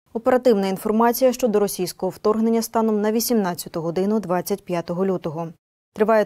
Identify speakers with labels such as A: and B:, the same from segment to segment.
A: Оперативна інформація щодо російського вторгнення станом на 18 годину 25 лютого. Триває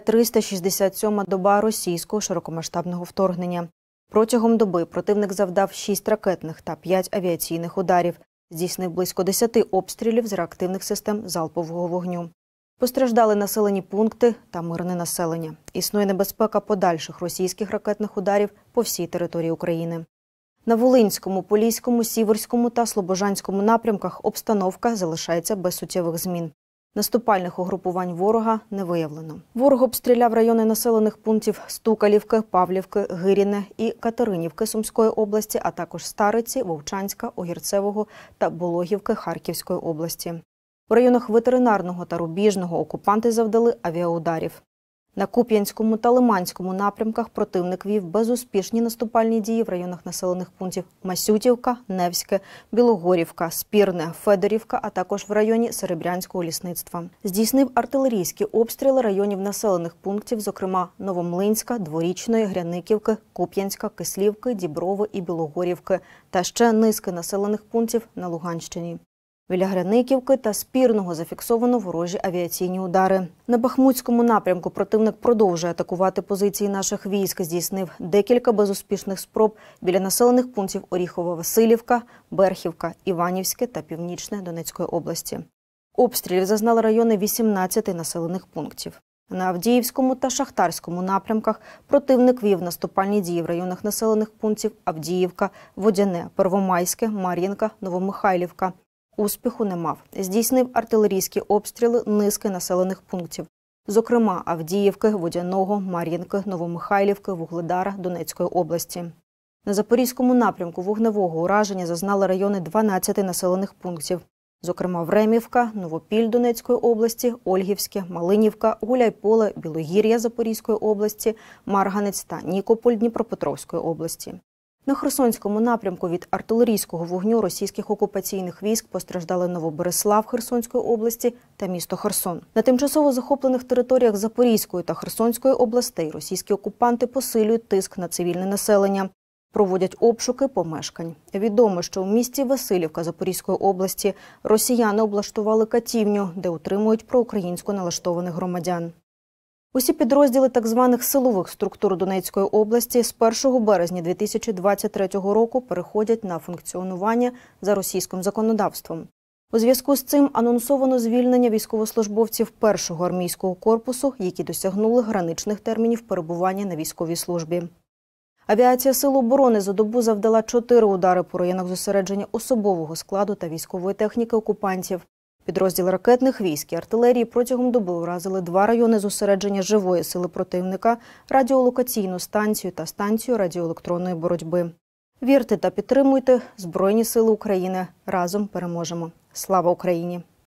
A: 367-ма доба російського широкомасштабного вторгнення. Протягом доби противник завдав 6 ракетних та 5 авіаційних ударів, здійснив близько 10 обстрілів з реактивних систем залпового вогню. Постраждали населені пункти та мирне населення. Існує небезпека подальших російських ракетних ударів по всій території України. На Волинському, Поліському, Сіверському та Слобожанському напрямках обстановка залишається без суттєвих змін. Наступальних угрупувань ворога не виявлено. Ворог обстріляв райони населених пунктів Стукалівки, Павлівки, Гиріне і Катеринівки Сумської області, а також Стариці, Вовчанська, Огірцевого та Болохівки Харківської області. У районах Ветеринарного та Рубіжного окупанти завдали авіаударів. На Куп'янському та Лиманському напрямках противник вів безуспішні наступальні дії в районах населених пунктів Масютівка, Невське, Білогорівка, Спірне, Федорівка, а також в районі Серебрянського лісництва. Здійснив артилерійські обстріли районів населених пунктів, зокрема Новомлинська, Дворічної, Гряниківки, Куп'янська, Кислівки, Діброви і Білогорівки та ще низки населених пунктів на Луганщині. Біля Гряниківки та Спірного зафіксовано ворожі авіаційні удари. На Бахмутському напрямку противник продовжує атакувати позиції наших військ. Здійснив декілька безуспішних спроб біля населених пунктів Оріхово-Василівка, Берхівка, Іванівське та Північне Донецької області. Обстрілів зазнали райони 18 населених пунктів. На Авдіївському та Шахтарському напрямках противник вів наступальні дії в районах населених пунктів Авдіївка, Водяне, Первомайське, Мар'їнка, Новомихайлівка. Успіху не мав. Здійснив артилерійські обстріли низки населених пунктів, зокрема Авдіївки, Водяного, Мар'їнки, Новомихайлівки, Вугледара Донецької області. На Запорізькому напрямку вогневого ураження зазнали райони 12 населених пунктів, зокрема Времівка, Новопіль Донецької області, Ольгівське, Малинівка, Гуляйполе, Білогір'я Запорізької області, Марганець та Нікополь Дніпропетровської області. На Херсонському напрямку від артилерійського вогню російських окупаційних військ постраждали Новобереслав Херсонської області та місто Херсон. На тимчасово захоплених територіях Запорізької та Херсонської областей російські окупанти посилюють тиск на цивільне населення, проводять обшуки помешкань. Відомо, що у місті Василівка Запорізької області росіяни облаштували катівню, де утримують проукраїнсько налаштованих громадян. Усі підрозділи так званих силових структур Донецької області з 1 березня 2023 року переходять на функціонування за російським законодавством. У зв'язку з цим анонсовано звільнення військовослужбовців 1-го армійського корпусу, які досягнули граничних термінів перебування на військовій службі. Авіація Сил оборони за добу завдала 4 удари по районах зосередження особового складу та військової техніки окупантів. Підрозділи ракетних військ і артилерії протягом доби уразили 2 райони зосередження живої сили противника, радіолокаційну станцію та станцію радіоелектронної боротьби. Вірте та підтримуйте Збройні сили України. Разом переможемо. Слава Україні!